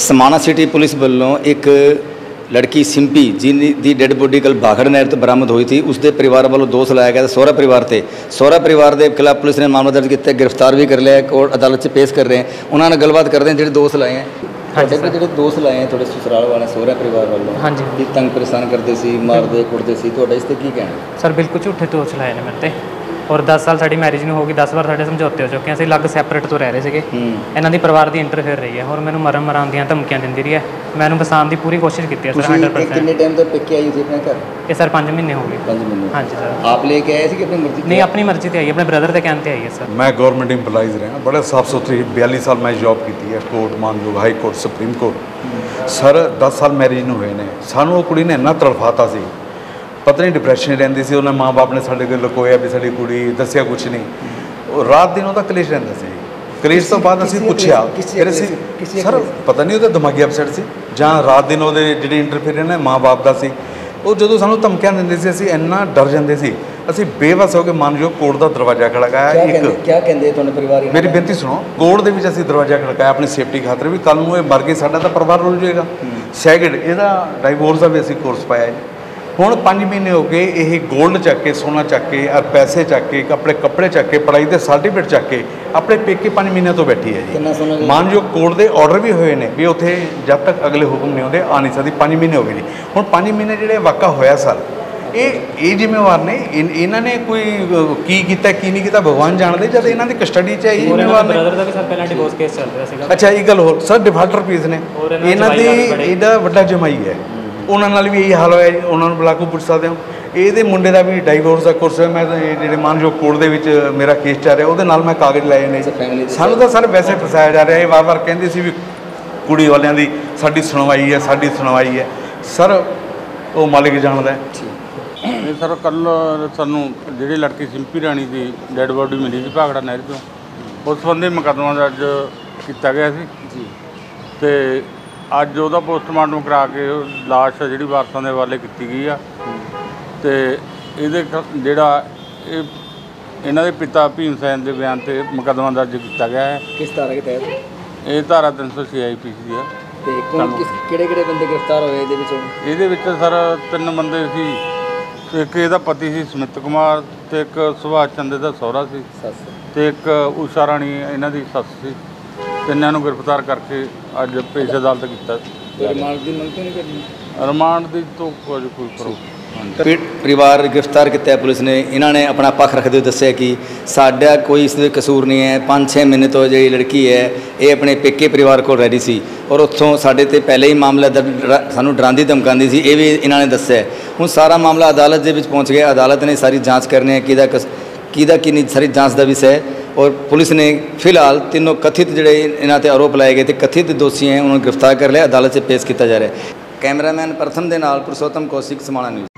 समाना city police वालों एक लड़की सिंपी जिनकी डेड बॉडी कल भाखड़ नहर तो बरामद हुई थी, उसके परिवार वालों दोष लाया गया सोहरा परिवार से। सोहरा परिवार के खिलाफ पुलिस ने मामला दर्ज किया, गिरफ्तार भी कर लिया है, कोर्ट अदालत से पेश कर रहे हैं। उन्होंने गलबात करते हैं जो दोष लाए हैं। हाँ जी, जो दोष लाए हैं थोड़े ससुराल वाले सोहरा परिवार वालों, हाँ जी, कि तंग परेशान करते सी, मारते कुटते सी, तो इस पर की कहना? सर बिल्कुल झूठे दोष लाए ने मेरे ते। और 10 साल साड़ी मैरिज नहीं होगी, 10 बार साढ़े समझौते हो चुके हैं, असं अलग सैपरेट तो रह रहे थे। इन्हों की परिवार की इंटरफेयर रही है और मैंने मरन मरान दी धमकियां दी रही है। मैंने बसाने की पूरी कोशिश की है सर। 100% कितने टाइम तक पिक आई थी अपने घर? ये सर 5 महीने हो गए। 5 महीने? हाँ जी सर। आप लेके आए थे कि अपनी मर्जी? नहीं, अपनी मर्जी से आई, अपने ब्रदर के कहने आई है सर। मैं गवर्नमेंट इंप्लाइज रहा, बड़े साफ सुथरी 42 साल मैं जॉब की है, कोर्ट मानयोग high court supreme court. Sir 10 साल मैरिज में हुए हैं, सानू कुड़ी ने इन्ना तड़फाता सी, पता नहीं डिप्रैशन रहिंदी सी। उन्हें माँ बाप ने साडे कोल लकोया भी साडी कुड़ी दस्सिया कुछ नहीं, रात दिन उहदा कलेश रहिंदा सी। कलेश तो बाद असीं पुछया फिर सर पता नहीं उहदा दिमागी अपसैट सी जां रात दिन उहदे जिहड़े इंटरफेयर ने माँ बाप दा सी। वो जदों सानू धमकियां दिंदे सी असीं इन्ना डर जांदे सी, असीं बेबस हो के मानयोग कोर्ट दा दरवाजा खड़काया। क्या कहंदे तुहाडे परिवार? मेरी बेनती सुनो, कोर्ट दे विच असीं दरवाजा खड़काया अपनी सेफ्टी खातर भी कल नूं मर गए साडा तां परिवार रुल जाएगा। सैकेंड इहदा डाइवोर्स दा भी असीं कोर्स पाया जी। हुण 5 महीने हो गए ये गोल्ड चक के, सोना चक के, और पैसे चक के, अपने कपड़े चक के, पढ़ाई के सर्टिफिकेट चक के अपने पेके 5 महीने तो बैठी है जी। मानयोग कोर्ट के ऑर्डर भी हुए हैं भी उत्थे जब तक अगले हुक्म नहीं आते आ नहीं सकती। 5 महीने हो गए जी। हुण 5 महीने जिहड़े वाक़ा होया सर ये जिम्मेवार ने, इन्होंने कोई की किया की नहीं किया भगवान जानते, जब इन्हों की कस्टडी च आई जिम्मेवार ने। अच्छा एक गल होर सर, डिफाल्टर पीस ने इन्हों की एडा वड्डा जमाई है, उन्होंने भी यही हाल होया। उन्होंने बुला के पूछ सकते हो, ये मुंडे का भी डाइवोर्स का कोर्स है। मैं जो मानयोग कोर्ट के मेरा केस चल रहा वो मैं कागज लाए ने। सानू तो सर वैसे फसाया जा रहा है, बार बार कहते सी भी कुड़ी वालियां दी साडी सुनवाई है, साडी सुनवाई है। सर वो मालिक जानता है। नहीं सर, कल सानू जी लड़की सिंपी राणी की डैड बॉडी मिली थी भाखड़ा नहर चों, उस संबंधी मुकदमा दर्ज किया गया तो अज वह पोस्टमार्टम करा के लाश जी वारसां के हवाले की गई आ। तो ये जोड़ा इन्हों के पिता भीम सैन के बयान से मुकदमा दर्ज किया गया है। किस धारा के तहत? ये धारा 306 IPC है। किहड़े बंदे गिरफ्तार होए ये सर 3 बंदे सी, एक इहदा पति सी सुमित कुमार, तो एक सुभाष चंद्र का सहुरा सी, तो एक उषा राणी इन्हों की सस सी। तिनों गिरफ्तार करके अज पेश अदालत किया। रिमांड की तो कोई करो। परिवार गिरफ्तार किया पुलिस ने, इन्होंने अपना पक्ष रखते हुए दस्सिया कि साडा कोई इस कसूर नहीं है। 5-6 महीने तो जी लड़की है ये अपने पेके परिवार को रह रही सी और उत्थों साडे ते पहले ही मामला सानू डरांदी धमकांदी सी, ये भी इन्होंने दस्सिया। हुण सारा मामला अदालत के पहुँच गया, अदालत ने सारी जाँच करनी है किदा किन्नी सारी जाँच का विषय है। और पुलिस ने फिलहाल तीनों कथित जोड़े इन्हों पर आरोप लाए गए थे कथित दोषी हैं, उन्होंने गिरफ्तार कर लिया, अदालत से पेश किया जा रहा है। कैमरामैन प्रथम के नाल पुरुषोत्तम कौशिक, समाना न्यूज़।